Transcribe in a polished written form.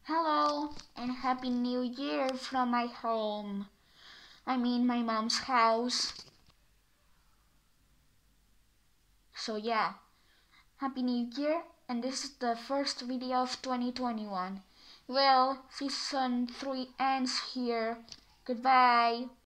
Hello and Happy New Year from my home. I mean my mom's house. So yeah, Happy New Year, and this is the first video of 2021. Well, season 3 ends here. Goodbye.